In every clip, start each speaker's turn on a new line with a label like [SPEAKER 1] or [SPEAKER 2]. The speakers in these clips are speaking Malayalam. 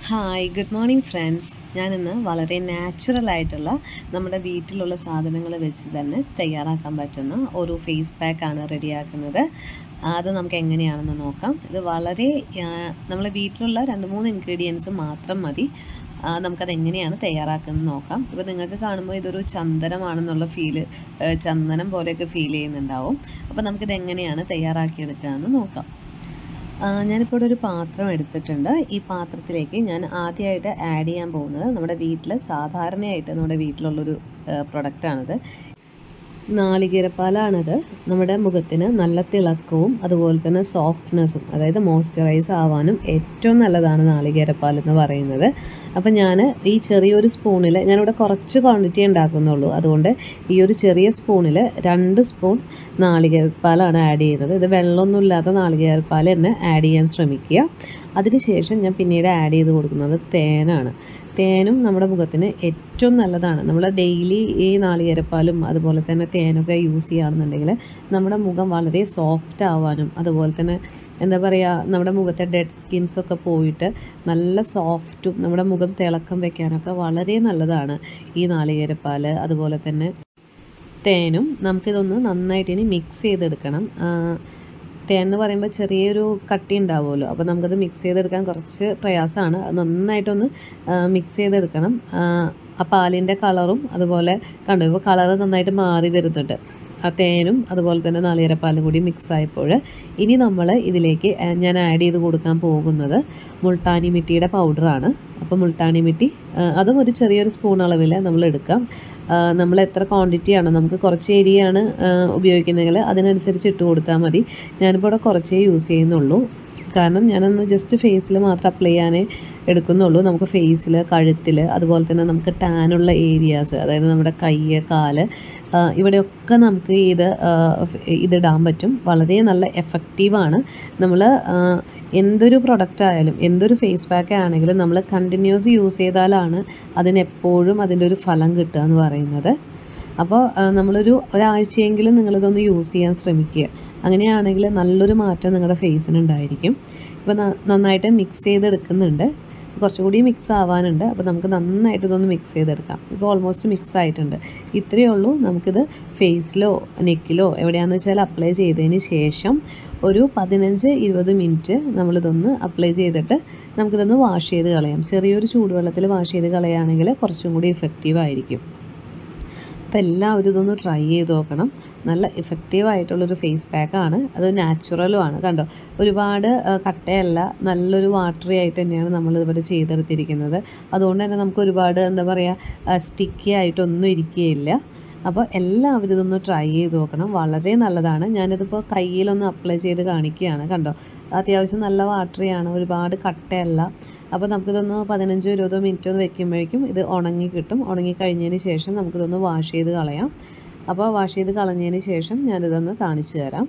[SPEAKER 1] Hi good morning friends. ഞാനിന്ന് വളരെ നാച്ചുറലായിട്ടുള്ള നമ്മുടെ വീട്ടിലുള്ള സാധനങ്ങൾ വെച്ച് തന്നെ തയ്യാറാക്കാൻ പറ്റുന്ന ഒരു ഫേസ് പാക്കാണ് റെഡിയാക്കുന്നത്. അത് നമുക്ക് എങ്ങനെയാണെന്ന് നോക്കാം. ഇത് വളരെ നമ്മളെ വീട്ടിലുള്ള 2-3 ഇൻഗ്രീഡിയൻസ് മാത്രം മതി. നമുക്കത് എങ്ങനെയാണ് തയ്യാറാക്കുന്നത് നോക്കാം. ഇപ്പോൾ നിങ്ങൾക്ക് കാണുമ്പോൾ ഇതൊരു ചന്ദനമാണെന്നുള്ള ചന്ദനം പോലെയൊക്കെ ഫീൽ ചെയ്യുന്നുണ്ടാവും. അപ്പോൾ നമുക്കിത് എങ്ങനെയാണ് തയ്യാറാക്കിയെടുക്കുക എന്ന് നോക്കാം. ഞാനിപ്പോൾ ഇവിടെ ഒരു പാത്രം എടുത്തിട്ടുണ്ട്. ഈ പാത്രത്തിലേക്ക് ഞാൻ ആദ്യമായിട്ട് ആഡ് ചെയ്യാൻ പോകുന്നത് നമ്മുടെ വീട്ടിൽ സാധാരണയായിട്ട് നമ്മുടെ വീട്ടിലുള്ളൊരു പ്രൊഡക്റ്റാണിത്. നാളികേരപ്പാലാണിത്. നമ്മുടെ മുഖത്തിന് നല്ല തിളക്കവും അതുപോലെ തന്നെ സോഫ്റ്റ്നെസ്സും, അതായത് മോയ്സ്ചറൈസ് ആവാനും ഏറ്റവും നല്ലതാണ് നാളികേരപ്പാൽ എന്ന് പറയുന്നത്. അപ്പം ഞാൻ ഈ ചെറിയൊരു സ്പൂണിൽ, ഞാനിവിടെ കുറച്ച് ക്വാണ്ടിറ്റി ഉണ്ടാക്കുന്നുള്ളൂ, അതുകൊണ്ട് ഈ ഒരു ചെറിയ സ്പൂണിൽ 2 സ്പൂൺ നാളികേരപ്പാലാണ് ആഡ് ചെയ്യുന്നത്. ഇത് വെള്ളമൊന്നുമില്ലാത്ത നാളികേരപ്പാൽ തന്നെ ആഡ് ചെയ്യാൻ ശ്രമിക്കുക. അതിനുശേഷം ഞാൻ പിന്നീട് ആഡ് ചെയ്ത് കൊടുക്കുന്നത് തേനാണ്. തേനും നമ്മുടെ മുഖത്തിന് ഏറ്റവും നല്ലതാണ്. നമ്മൾ ഡെയിലി ഈ നാളികേരപ്പാലും അതുപോലെ തന്നെ തേനൊക്കെ യൂസ് ചെയ്യുകയാണെന്നുണ്ടെങ്കിൽ നമ്മുടെ മുഖം വളരെ സോഫ്റ്റ് ആവാനും അതുപോലെ തന്നെ എന്താ പറയുക, നമ്മുടെ മുഖത്തെ ഡെഡ് സ്കിൻസൊക്കെ പോയിട്ട് നല്ല സോഫ്റ്റും നമ്മുടെ മുഖം തിളക്കം വെക്കാനൊക്കെ വളരെ നല്ലതാണ് ഈ നാളികേരപ്പാൽ. അതുപോലെ തന്നെ തേനും നമുക്കിതൊന്ന് നന്നായിട്ട് ഇനി മിക്സ് ചെയ്തെടുക്കണം. തേൻ എന്ന് പറയുമ്പോൾ ചെറിയൊരു കട്ടി ഉണ്ടാവുമല്ലോ, അപ്പോൾ നമുക്കത് മിക്സ് ചെയ്തെടുക്കാൻ കുറച്ച് പ്രയാസമാണ്. അത് നന്നായിട്ടൊന്ന് മിക്സ് ചെയ്തെടുക്കണം. ആ പാലിൻ്റെ കളറും അതുപോലെ കണ്ടു, ഇപ്പോൾ കളറ് നന്നായിട്ട് മാറി വരുന്നുണ്ട്. ആ തേനും അതുപോലെ തന്നെ നാളികേരപ്പാലും കൂടി മിക്സ് ആയപ്പോൾ ഇനി നമ്മൾ ഇതിലേക്ക് ഞാൻ ആഡ് ചെയ്ത് കൊടുക്കാൻ പോകുന്നത് മുൾട്ടാനി മിട്ടിയുടെ പൗഡറാണ്. അപ്പോൾ മുൾട്ടാനി മിട്ടി അതും ഒരു ചെറിയൊരു സ്പൂൺ അളവിൽ നമ്മൾ എടുക്കാം. നമ്മൾ എത്ര ക്വാണ്ടിറ്റിയാണ്, നമുക്ക് കുറച്ച് ഏരിയയാണ് ഉപയോഗിക്കുന്നതെങ്കിൽ അതിനനുസരിച്ച് ഇട്ട് കൊടുത്താൽ മതി. ഞാനിപ്പോൾ ഇവിടെ കുറച്ചേ യൂസ് ചെയ്യുന്നുള്ളൂ, കാരണം ഞാനൊന്ന് ജസ്റ്റ് ഫേസിൽ മാത്രം അപ്ലൈ ചെയ്യാനേ എടുക്കുന്നുള്ളൂ. നമുക്ക് ഫേസിൽ, കഴുത്തിൽ, അതുപോലെ തന്നെ നമുക്ക് ടാനുള്ള ഏരിയാസ്, അതായത് നമ്മുടെ കൈ, കാല്, ഇവിടെയൊക്കെ നമുക്ക് ഇതിടാൻ പറ്റും. വളരെ നല്ല എഫക്റ്റീവാണ്. നമ്മൾ എന്തൊരു പ്രൊഡക്റ്റ് ആയാലും എന്തൊരു ഫേസ് പാക്ക് ആണെങ്കിലും നമ്മൾ കണ്ടിന്യൂസ് യൂസ് ചെയ്താലാണ് അതിനെപ്പോഴും അതിൻ്റെ ഒരു ഫലം കിട്ടുക എന്ന് പറയുന്നത്. അപ്പോൾ ഒരാഴ്ചയെങ്കിലും നിങ്ങളിതൊന്ന് യൂസ് ചെയ്യാൻ ശ്രമിക്കുക. അങ്ങനെയാണെങ്കിൽ നല്ലൊരു മാറ്റം നിങ്ങളുടെ ഫേസിനുണ്ടായിരിക്കും. ഇപ്പോൾ നന്നായിട്ട് മിക്സ് ചെയ്തെടുക്കുന്നുണ്ട്. കുറച്ചുകൂടി മിക്സ് ആവാനുണ്ട്. അപ്പോൾ നമുക്ക് നന്നായിട്ട് ഇതൊന്ന് മിക്സ് ചെയ്തെടുക്കാം. ഇപ്പോൾ ഓൾമോസ്റ്റ് മിക്സ് ആയിട്ടുണ്ട്. ഇത്രയേ ഉള്ളൂ. നമുക്കിത് ഫേസിലോ നെക്കിലോ എവിടെയാണെന്ന് വെച്ചാൽ അപ്ലൈ ചെയ്തതിന് ശേഷം ഒരു 15-20 മിനിറ്റ് നമ്മളിതൊന്ന് അപ്ലൈ ചെയ്തിട്ട് നമുക്കിതൊന്ന് വാഷ് ചെയ്ത് കളയാം. ചെറിയൊരു ചൂടുവെള്ളത്തിൽ വാഷ് ചെയ്ത് കളയുകയാണെങ്കിൽ കുറച്ചും കൂടി ഇഫക്റ്റീവായിരിക്കും. അപ്പോൾ എല്ലാവരും ഇതൊന്ന് ട്രൈ ചെയ്ത് നോക്കണം. നല്ല ഇഫക്റ്റീവായിട്ടുള്ളൊരു ഫേസ് പാക്കാണ്. അത് നാച്ചുറലുമാണ്. കണ്ടോ, ഒരുപാട് കട്ടയല്ല, നല്ലൊരു വാട്ടറി ആയിട്ട് തന്നെയാണ് നമ്മളിവിടെ ചെയ്തെടുത്തിരിക്കുന്നത്. അതുകൊണ്ട് തന്നെ നമുക്ക് ഒരുപാട് എന്താ പറയുക, സ്റ്റിക്കി ആയിട്ടൊന്നും ഇരിക്കുകയില്ല. അപ്പോൾ എല്ലാവരും ഇതൊന്ന് ട്രൈ ചെയ്ത് നോക്കണം. വളരെ നല്ലതാണ്. ഞാനിതിപ്പോൾ കയ്യിലൊന്ന് അപ്ലൈ ചെയ്ത് കാണിക്കുകയാണ്. കണ്ടോ, അത്യാവശ്യം നല്ല വാട്ടറിയാണ്, ഒരുപാട് കട്ടയല്ല. അപ്പോൾ നമുക്കിതൊന്ന് 15-20 മിനിറ്റ് ഒന്ന് വെക്കുമ്പോഴേക്കും ഇത് ഉണങ്ങി കിട്ടും. ഉണങ്ങി കഴിഞ്ഞതിന് ശേഷം നമുക്കിതൊന്ന് വാഷ് ചെയ്ത് കളയാം. അപ്പോൾ വാഷ് ചെയ്ത് കളഞ്ഞതിന് ശേഷം ഞാനിതൊന്ന് കാണിച്ചു തരാം.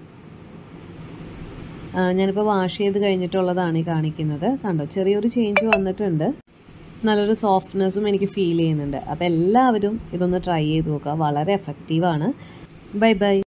[SPEAKER 1] ഞാനിപ്പോൾ വാഷ് ചെയ്ത് കഴിഞ്ഞിട്ടുള്ളതാണ് ഈ കാണിക്കുന്നത്. കണ്ടോ, ചെറിയൊരു ചേഞ്ച് വന്നിട്ടുണ്ട്. നല്ലൊരു സോഫ്റ്റ്നെസ്സും എനിക്ക് ഫീൽ ചെയ്യുന്നുണ്ട്. അപ്പോൾ എല്ലാവരും ഇതൊന്ന് ട്രൈ ചെയ്ത് നോക്കുക. വളരെ എഫക്റ്റീവാണ്. Bye bye.